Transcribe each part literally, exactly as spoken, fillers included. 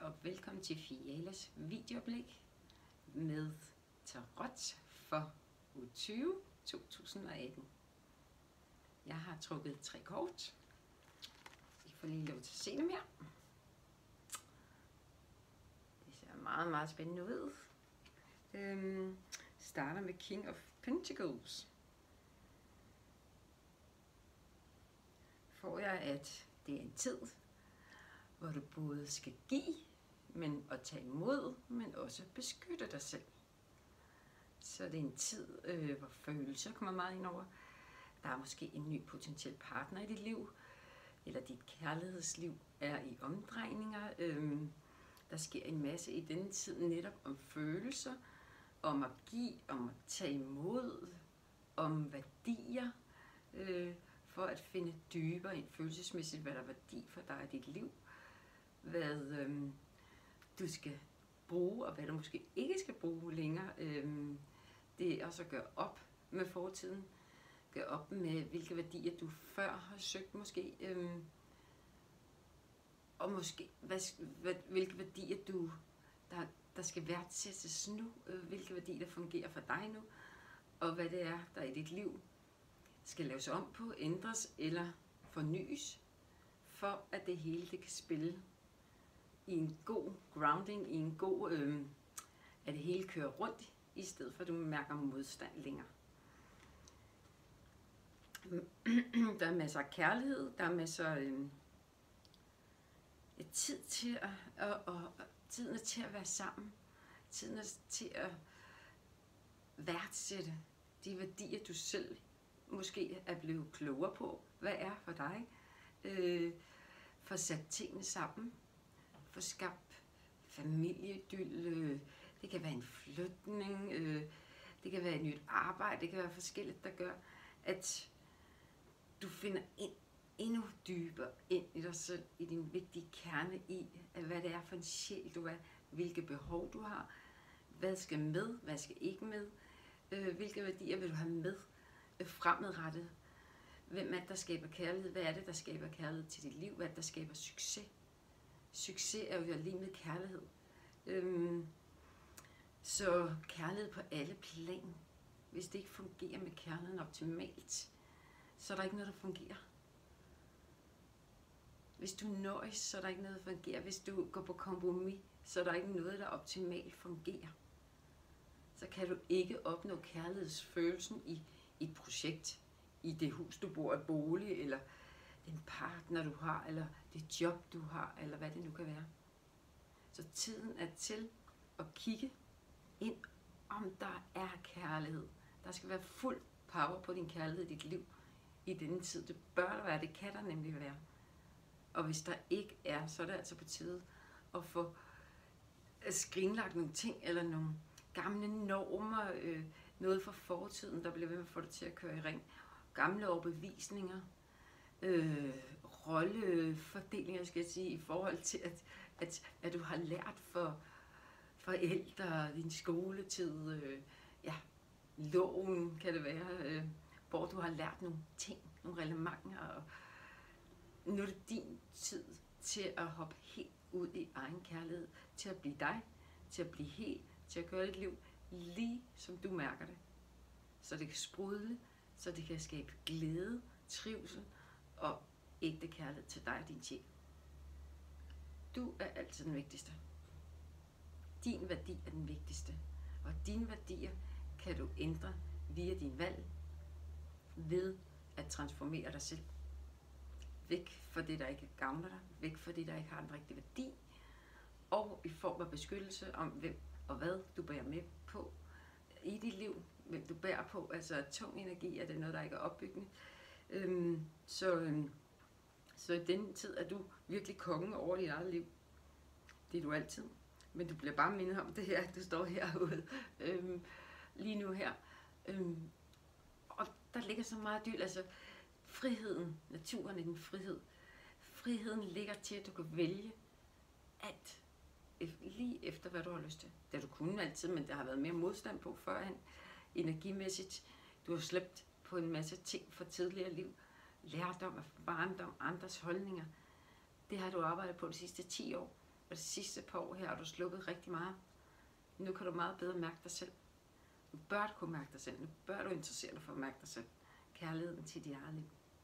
og velkommen til Fialas videoblik med tarot for uge tyve to tusind og atten. Jeg har trukket tre kort. I får lige lov til at se dem her. Det ser meget, meget spændende ud. Øhm, starter med King of Pentacles. Får jeg, at det er en tid, hvor du både skal give, men at tage imod, men også beskytte dig selv. Så det er en tid, øh, hvor følelser kommer meget ind over. Der er måske en ny potentiel partner i dit liv, eller dit kærlighedsliv er i omdrejninger. Øh, der sker en masse i denne tid netop om følelser, om at give, om at tage imod, om værdier, øh, for at finde dybere ind følelsesmæssigt, hvad der er værdi for dig i dit liv, hvad øhm, du skal bruge, og hvad du måske ikke skal bruge længere. Øhm, det er også at gøre op med fortiden, gøre op med, hvilke værdier du før har søgt måske, øhm, og måske hvad, hvad, hvilke værdier du, der, der skal værdsættes nu, øh, hvilke værdier der fungerer for dig nu, og hvad det er, der i dit liv skal laves om på, ændres eller fornyes, for at det hele det kan spille i en god grounding, i en god, øh, at det hele kører rundt, i stedet for at du mærker modstand længere. Der er masser af kærlighed, der er masser af øh, tid til at, og, og, og tiden er til at være sammen, tiden er til at værdsætte de værdier, du selv måske er blevet klogere på, hvad er for dig, øh, få sat tingene sammen, få skabt familieidyl, øh, det kan være en flytning, øh, det kan være et nyt arbejde, det kan være forskelligt, der gør, at du finder ind, endnu dybere ind i dig selv, i din vigtige kerne i, at hvad det er for en sjæl du er, hvilke behov du har, hvad skal med, hvad skal ikke med, øh, hvilke værdier vil du have med fremadrettet. Hvem er det, der skaber kærlighed? Hvad er det, der skaber kærlighed til dit liv? Hvad er det, der skaber succes? Succes er jo lige med kærlighed. Øhm, så kærlighed på alle plan. Hvis det ikke fungerer med kærligheden optimalt, så er der ikke noget, der fungerer. Hvis du nøjes, så er der ikke noget, der fungerer. Hvis du går på kompromis, så er der ikke noget, der optimalt fungerer. Så kan du ikke opnå kærlighedsfølelsen i et projekt, i det hus, du bor i, bolig, eller den partner, du har, eller det job, du har, eller hvad det nu kan være. Så tiden er til at kigge ind, om der er kærlighed. Der skal være fuld power på din kærlighed i dit liv i denne tid. Det bør der være, det kan der nemlig være. Og hvis der ikke er, så er det altså på tide at få skrinlagt nogle ting, eller nogle gamle normer, øh, noget fra fortiden, der bliver ved med at få dig til at køre i ring. Gamle overbevisninger, øh, rollefordelinger, skal jeg sige, i forhold til, at, at, at du har lært for forældre, din skoletid, øh, ja, loven kan det være, øh, hvor du har lært nogle ting, nogle relevanter, og nu er det din tid til at hoppe helt ud i egen kærlighed, til at blive dig, til at blive helt, til at gøre dit liv lige som du mærker det. Så det kan sprudle, så det kan skabe glæde, trivsel og ægte kærlighed til dig og din sjæl. Du er altid den vigtigste. Din værdi er den vigtigste. Og dine værdier kan du ændre via din valg ved at transformere dig selv. Væk fra det, der ikke gavner dig. Væk fra det, der ikke har en rigtig værdi. Og i form af beskyttelse om, hvem og hvad du bærer med på i dit liv, hvem du bærer på, altså tung energi, er det noget, der ikke er opbyggende. Øhm, så, øhm, så i denne tid er du virkelig kongen over dit eget liv. Det er du altid. Men du bliver bare mindet om det her, du står herude øhm, lige nu her. Øhm, og der ligger så meget dyrt, altså friheden, naturen er din frihed. Friheden ligger til, at du kan vælge alt lige efter, hvad du har lyst til. Det du kunne altid, men der har været mere modstand på førhen, energimæssigt. Du har slæbt på en masse ting fra tidligere liv. Lærdom, barndom, andres holdninger. Det har du arbejdet på de sidste ti år. og det sidste par år her har du sluppet rigtig meget. Nu kan du meget bedre mærke dig selv. Nu bør du kunne mærke dig selv. Nu bør du interessere dig for at mærke dig selv. Kærligheden til dit eget liv.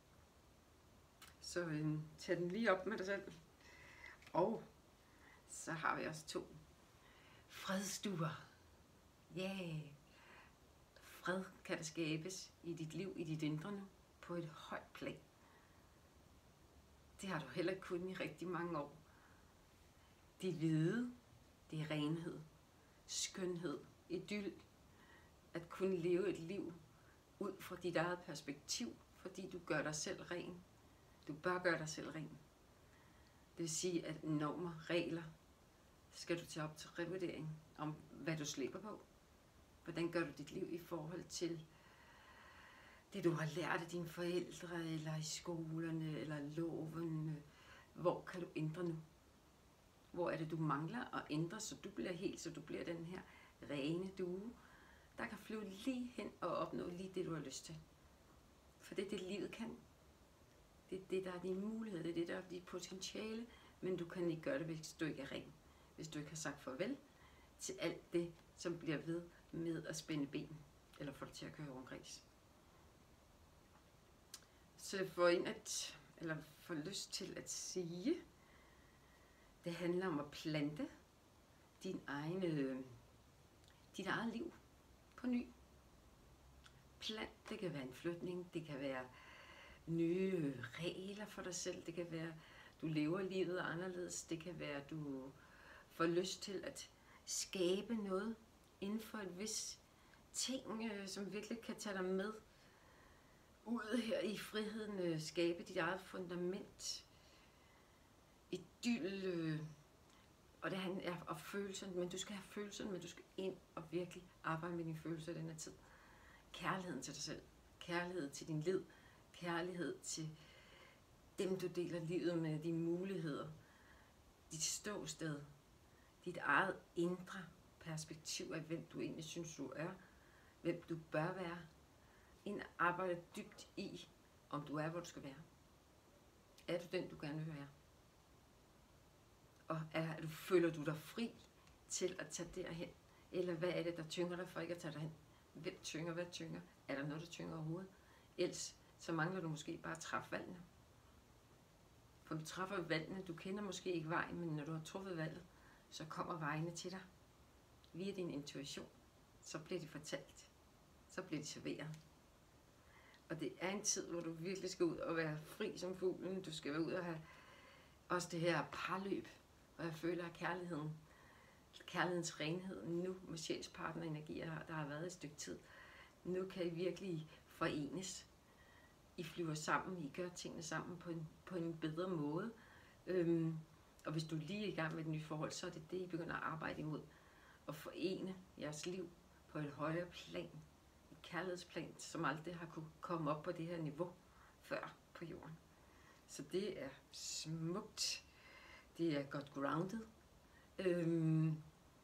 Så øh, tag den lige op med dig selv. Og så har vi også to fredstuer. Ja, yeah. Fred kan der skabes i dit liv, i dit indre nu, på et højt plan. Det har du heller ikke kunnet i rigtig mange år. Det er hvide, det er renhed, skønhed, idyl. At kunne leve et liv ud fra dit eget perspektiv, fordi du gør dig selv ren. Du bør gøre dig selv ren. Det vil sige, at normer, regler, skal du tage op til revurdering om, hvad du slipper på. Hvordan gør du dit liv i forhold til det, du har lært af dine forældre, eller i skolerne, eller loven. Hvor kan du ændre nu? Hvor er det, du mangler at ændre, så du bliver helt, så du bliver den her rene due, der kan flyve lige hen og opnå lige det, du har lyst til. For det er det, livet kan. Det er det, der er din mulighed, det er det, der er dit potentiale, men du kan ikke gøre det, hvis du ikke er ren. Hvis du ikke har sagt farvel til alt det, som bliver ved med at spænde ben, eller få dig til at køre over en gris. Så for en at, eller får lyst til at sige, det handler om at plante din egen, øh, dit eget liv på ny. Plant, det kan være en flytning, det kan være nye regler for dig selv, det kan være, du lever livet anderledes, det kan være, du får lyst til at skabe noget inden for et vis ting, øh, som virkelig kan tage dig med ud her i friheden, øh, skabe dit eget fundament, idyl, øh, og det handler om følelserne, men du skal have følelserne, men du skal ind og virkelig arbejde med dine følelser i den her tid. Kærligheden til dig selv, kærlighed til din liv, kærlighed til dem, du deler livet med, dine muligheder, dit ståsted, dit eget indre perspektiv af, hvem du egentlig synes, du er, hvem du bør være. Ind og arbejde dybt i, om du er, hvor du skal være. Er du den, du gerne vil være? Og er, du, føler du dig fri til at tage derhen? Eller hvad er det, der tynger dig for ikke at tage derhen? Hvem tynger, hvad tynger? Er der noget, der tynger overhovedet? Ellers så mangler du måske bare at træffe valgene. For du træffer valgene, du kender måske ikke vejen, men når du har truffet valget, så kommer vejene til dig. Via din intuition, så bliver de fortalt. Så bliver de serveret. Og det er en tid, hvor du virkelig skal ud og være fri som fuglen. Du skal være ud og have også det her parløb, og jeg føler, at kærligheden, kærlighedens renhed nu med sjælspartnerenergier, der har været et stykke tid, nu kan I virkelig forenes. I flyver sammen, I gør tingene sammen på en, på en bedre måde. Øhm, og hvis du lige er i gang med et nyt forhold, så er det det, I begynder at arbejde imod. At forene jeres liv på et højere plan. Et kærlighedsplan, som aldrig har kunne komme op på det her niveau før på jorden. Så det er smukt. Det er godt grounded. Øhm,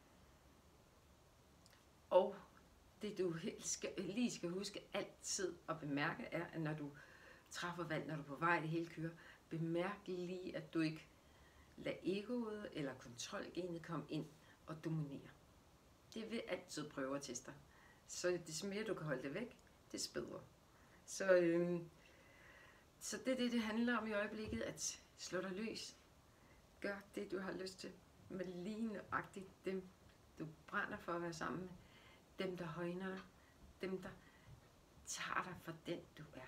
og det du helt skal, lige skal huske altid at bemærke, er, at når du træffer valg, når du er på vej, det hele kører, bemærk lige, at du ikke lader egoet eller kontrolgenet komme ind og dominere. Det vil altid prøve at teste dig. Så det mere du kan holde det væk, det bedre. Så, øhm, så det er det, det handler om i øjeblikket, at slå dig løs. Gør det, du har lyst til, med lige nøjagtigt dem, du brænder for at være sammen med. Dem, der højner dig. Dem, der tager dig for den, du er.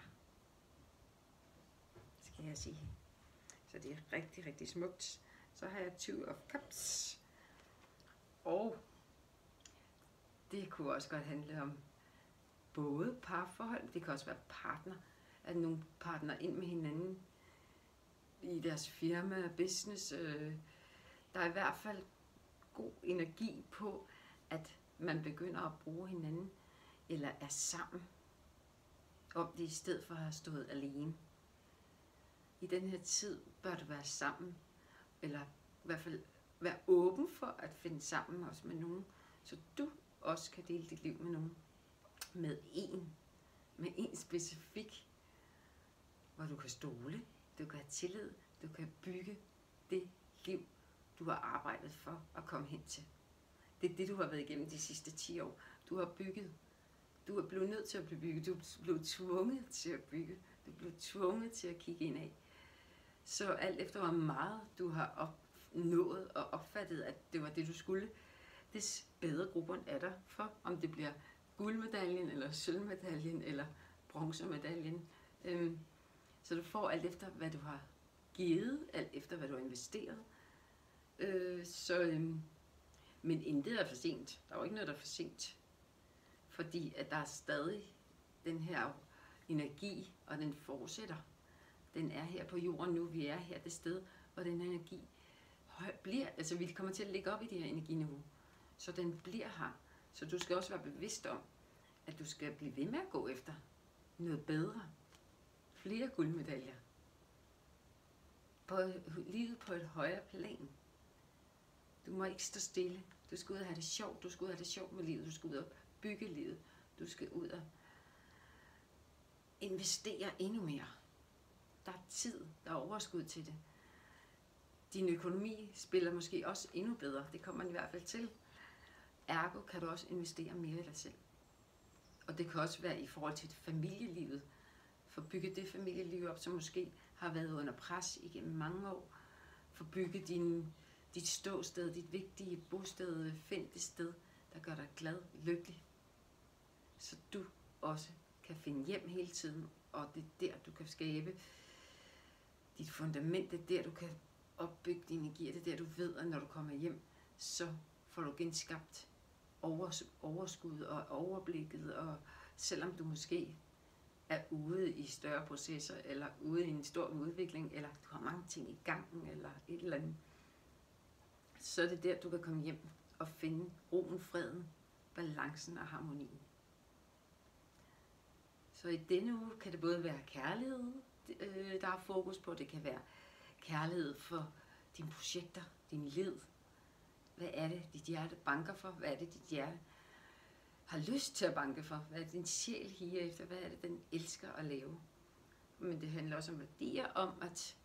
Skal jeg sige. Så det er rigtig, rigtig smukt. Så har jeg Two of Cups. Og det kunne også godt handle om både parforhold, det kan også være partner, at nogle partner ind med hinanden i deres firma, business. Øh, der er i hvert fald god energi på, at man begynder at bruge hinanden, eller er sammen om det, i stedet for at have stået alene. I den her tid bør du være sammen, eller i hvert fald være åben for at finde sammen også med nogen, så du også kan dele dit liv med nogen. Med en, med en specifik, hvor du kan stole, du kan have tillid, du kan bygge det liv, du har arbejdet for at komme hen til. Det er det, du har været igennem de sidste ti år. Du har bygget. Du er blevet nødt til at blive bygget. Du er blevet tvunget til at bygge. Du er blevet tvunget til at kigge indad. Så alt efter hvor meget du har opnået og opfattet, at det var det, du skulle, des bedre grobund er der for, om det bliver guldmedaljen, eller sølvmedaljen, eller bronzemedaljen. Øhm, så du får alt efter, hvad du har givet, alt efter, hvad du har investeret. Øh, så, øhm, men intet er for sent. Der er jo ikke noget, der er for sent. Fordi at der er stadig den her energi, og den fortsætter. Den er her på jorden nu. Vi er her det sted, hvor den energi bliver. Altså vi kommer til at ligge op i det her energiniveau. Så den bliver her. Så du skal også være bevidst om, at du skal blive ved med at gå efter noget bedre. Flere guldmedaljer. På livet på et højere plan. Du må ikke stå stille. Du skal ud og have det sjovt. Du skal ud og have det sjovt med livet. Du skal ud og bygge livet. Du skal ud og investere endnu mere. Der er tid. Der er overskud til det. Din økonomi spiller måske også endnu bedre. Det kommer man i hvert fald til. Ergo kan du også investere mere i dig selv. Og det kan også være i forhold til familielivet. For bygge det familieliv op, som måske har været under pres igennem mange år. For bygge din, dit ståsted, dit vigtige bosted. Find det sted, der gør dig glad, lykkelig. Så du også kan finde hjem hele tiden. Og det er der, du kan skabe dit fundament. Det er der, du kan opbygge din energi. Det er der, du ved, at når du kommer hjem, så får du genskabt overskud og overblikket. Og selvom du måske er ude i større processer, eller ude i en stor udvikling, eller du har mange ting i gangen, eller et eller andet, så er det der, du kan komme hjem og finde roen, freden, balancen og harmonien. Så i denne uge kan det både være kærlighed, der er fokus på. Det kan være kærlighed for dine projekter, din led. Hvad er det, dit hjerte banker for? Hvad er det, dit hjerte har lyst til at banke for? Hvad er det, din sjæl higer efter? Hvad er det, den elsker at lave? Men det handler også om værdier, om at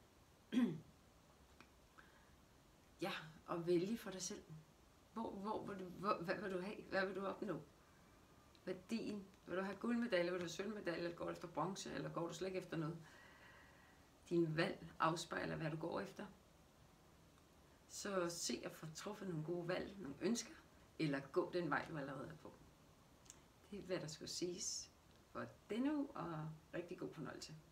ja, at vælge for dig selv. Hvor, hvor, hvor, hvor, hvad vil du have? Hvad vil du opnå? Værdien. Vil du have guldmedalje, vil du have sølvmedalje, eller går du efter bronze, eller går du slet ikke efter noget? Din valg afspejler, hvad du går efter. Så se at få truffet nogle gode valg, nogle ønsker, eller gå den vej, du allerede er på. Det er, hvad der skal siges for denne uge, og rigtig god fornøjelse.